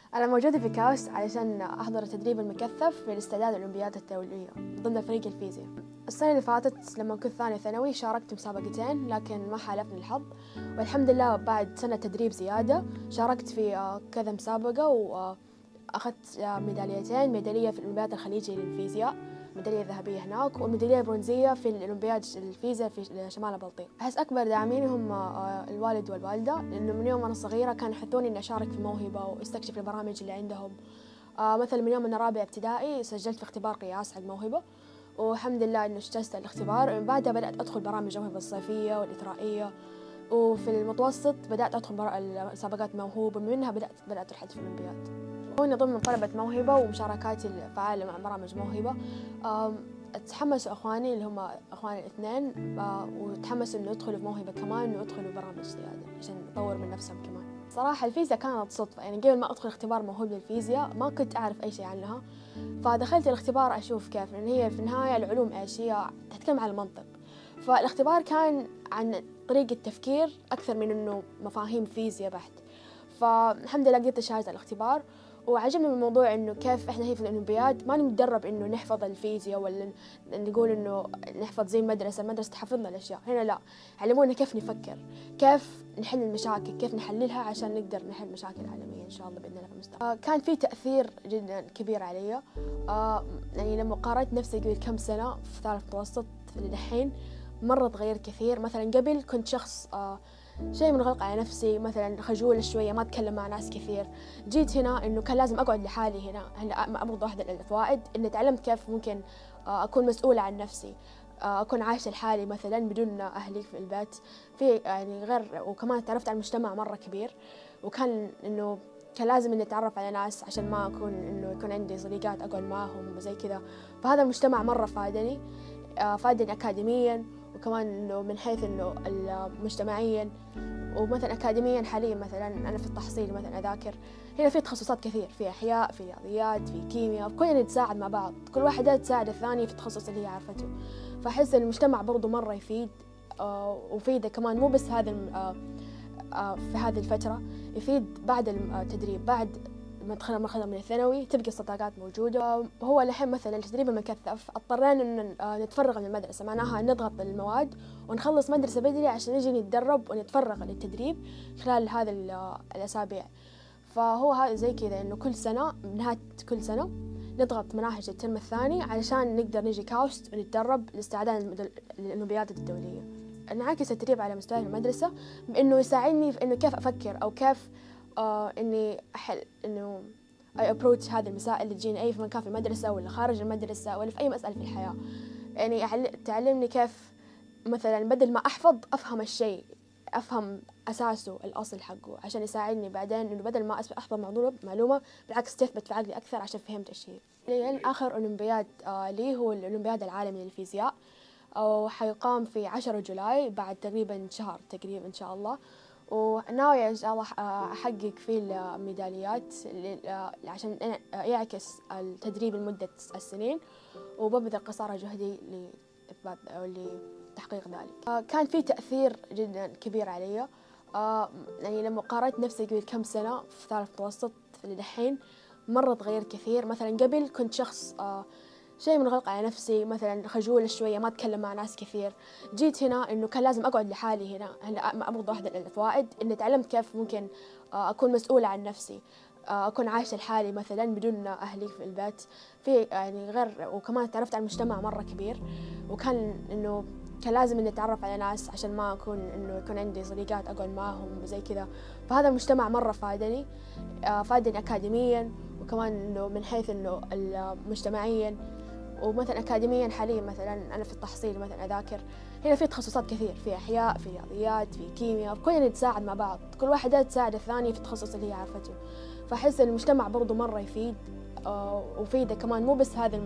أنا موجودة في كاوس علشان أحضر التدريب المكثف للاستعداد للأولمبياد الدولية ضمن فريق الفيزياء. السنة اللي فاتت لما كنت ثانية ثانوي شاركت مسابقتين لكن ما حالفني الحظ، والحمد لله بعد سنة تدريب زيادة شاركت في كذا مسابقة وأخذت ميداليتين، ميدالية في الأولمبياد الخليجي للفيزياء، ميدالية ذهبية هناك، وميدالية برونزية في الأولمبياد الفيزياء في شمال البلطيق. أحس أكبر داعميني هم الوالد والوالدة، لأنه من يوم أنا صغيرة كانوا يحثوني إني أشارك في موهبة واستكشف البرامج اللي عندهم. مثلا من يوم أنا رابعة ابتدائي سجلت في اختبار قياس حق موهبة، والحمد لله إنه اجتزت الاختبار. ومن بعدها بدأت أدخل برامج موهبة الصيفية والإثرائية، وفي المتوسط بدأت أدخل مسابقات موهوب، ومنها بدأت رحلة في الأولمبياد. هنا ضمن طلبة موهبة ومشاركاتي الفعالة مع برامج موهبة، تحمسوا أخواني اللي هم أخواني الاثنين، وتحمسوا إنه يدخلوا في موهبة كمان ويدخلوا برامج زيادة عشان يطور من نفسهم كمان. صراحة الفيزياء كانت صدفة، يعني قبل ما أدخل اختبار موهوب للفيزياء ما كنت أعرف أي شيء عنها، فدخلت الاختبار أشوف كيف، لأن هي في النهاية العلوم إيش هي تتكلم عن المنطق، فالاختبار كان عن طريقة تفكير أكثر من إنه مفاهيم فيزياء بحت. فالحمد لله قدرت أشارك الاختبار، وعجبني من الموضوع إنه كيف إحنا هي في الأولمبياد ما نتدرب إنه نحفظ الفيزياء ولا نقول إنه نحفظ زي المدرسة تحفظنا الأشياء. هنا لا، علمونا كيف نفكر، كيف نحل المشاكل، كيف نحللها عشان نقدر نحل مشاكل عالمية إن شاء الله بإذن الله في المستقبل. كان في تأثير جدا كبير علي، يعني لما قارنت نفسي قبل كم سنة في ثالث متوسط لدحين مرة تغير كثير. مثلا قبل كنت شخص شيء منغلق على نفسي، مثلا خجول شوية، ما أتكلم مع ناس كثير. جيت هنا إنه كان لازم أقعد لحالي هنا برضو واحدة الفوائد إني تعلمت كيف ممكن أكون مسؤولة عن نفسي، أكون عايشة لحالي مثلا بدون أهلي في البيت، في يعني غير. وكمان تعرفت على مجتمع مرة كبير، وكان إنه كان لازم إني أتعرف على ناس عشان ما أكون إنه يكون عندي صديقات أقعد معهم وزي كذا. فهذا المجتمع مرة فادني أكاديميا، وكمان إنه من حيث إنه مجتمعيا. ومثلا أكاديميا حاليا مثلا أنا في التحصيل مثلا أذاكر هنا في تخصصات كثير، في أحياء، في رياضيات، في كيمياء، كلنا نتساعد مع بعض، كل واحدة تساعد الثانية في التخصص اللي هي عارفته. فأحس إن المجتمع برضو مرة يفيد، وفيده كمان مو بس هذا في هذه الفترة، يفيد بعد التدريب، بعد ما دخلنا من الثانوي تبقى الصداقات موجودة. هو الحين مثلا التدريب المكثف اضطرينا إن نتفرغ من المدرسة، معناها نضغط المواد ونخلص مدرسة بدري عشان نجي نتدرب ونتفرغ للتدريب خلال هذه الأسابيع. فهو هذا زي كذا إنه كل سنة بنهاية كل سنة نضغط مناهج الترم الثاني علشان نقدر نجي كاوست ونتدرب لاستعداد للأولمبياد الدولية. انعكس التدريب على مستوى المدرسة بإنه يساعدني في إنه كيف أفكر، أو كيف إني أحل إنه أبروتش هذه المسائل اللي تجيني أي في مكان في المدرسة ولا خارج المدرسة ولا في أي مسألة في الحياة. يعني تعلمني كيف مثلا بدل ما أحفظ أفهم الشيء، أفهم أساسه الأصل حقه، عشان يساعدني بعدين إنه بدل ما أحفظ معلومة بالعكس تثبت في عقلي أكثر عشان فهمت الشيء. آخر أولمبياد لي هو الأولمبياد العالمي للفيزياء، وحيقام في 10 جولاي بعد تقريبا شهر تقريبا إن شاء الله. وناوية إن شاء الله أحقق فيه الميداليات عشان يعكس التدريب لمدة السنين، وببذل قصارى جهدي لإثبات أو لتحقيق ذلك. كان في تأثير جدا كبير علي، يعني لما قارنت نفسي قبل كم سنة في ثالث متوسط لدحين مرة تغير كثير. مثلا قبل كنت شخص شيء منغلق على نفسي، مثلا خجول شوية، ما أتكلم مع ناس كثير. جيت هنا إنه كان لازم أقعد لحالي هنا برضو واحدة الفوائد إني تعلمت كيف ممكن أكون مسؤولة عن نفسي، أكون عايشة لحالي مثلا بدون أهلي في البيت، في يعني غير. وكمان تعرفت على مجتمع مرة كبير، وكان إنه كان لازم إني أتعرف على ناس عشان ما أكون إنه يكون عندي صديقات أقعد معهم وزي كذا. فهذا المجتمع مرة فادني أكاديميا، وكمان إنه من حيث إنه مجتمعيا. ومثلا أكاديميا حاليا مثلا أنا في التحصيل مثلا أذاكر هنا في تخصصات كثير، في أحياء، في رياضيات، في كيمياء، كلنا نتساعد مع بعض، كل واحدة تساعد الثانية في التخصص اللي هي عارفته. فأحس إن المجتمع برضو مرة يفيد، وفيده كمان مو بس هذا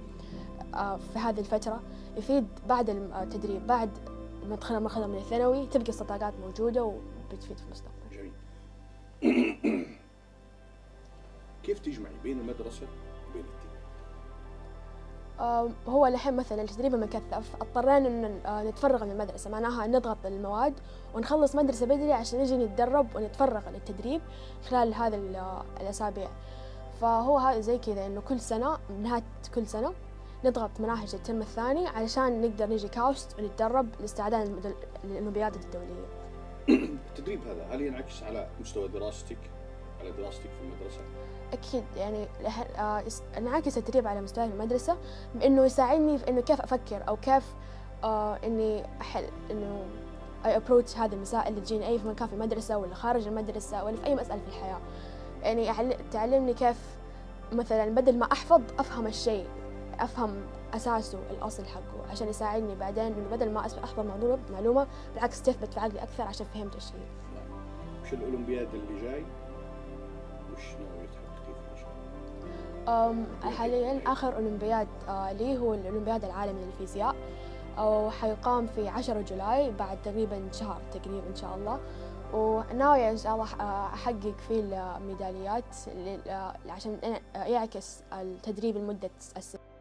في هذه الفترة، يفيد بعد التدريب، بعد ما دخلنا من الثانوي تبقى الصداقات موجودة وبتفيد في المستقبل. جميل. كيف تجمعي بين المدرسة وبين التدريب؟ هو الحين مثلا التدريب المكثف اضطرينا إن نتفرغ من المدرسة، معناها نضغط المواد ونخلص مدرسة بدري عشان نجي نتدرب ونتفرغ للتدريب خلال هذه الأسابيع. فهو هذا زي كذا إنه كل سنة بنهاية كل سنة نضغط مناهج الترم الثاني علشان نقدر نجي كاوست ونتدرب لاستعداد للأولمبياد الدولية. التدريب هذا هل ينعكس على مستوى دراستك في المدرسة؟ أكيد يعني انعكس التدريب على مستوى المدرسة بإنه يساعدني في إنه كيف أفكر أو كيف إني أحل إنه أي أبروتش هذه المسائل اللي تجيني أي في مكان في المدرسة ولا خارج المدرسة ولا في أي مسألة في الحياة. يعني تعلمني كيف مثلا بدل ما أحفظ أفهم الشيء، أفهم أساسه الأصل حقه عشان يساعدني بعدين إنه بدل ما أحفظ معلومة بالعكس تثبت في عقلي أكثر عشان فهمت الشيء. وش الأولمبياد اللي جاي؟ وش ناوية تحققيه فيه إن شاء الله؟ حاليا آخر أولمبياد لي هو الأولمبياد العالمي للفيزياء، وحيقام في 10 جولاي بعد تقريبا شهر تقريبا إن شاء الله، وناوية إن شاء الله أحقق فيه الميداليات عشان يعكس التدريب لمدة السنة.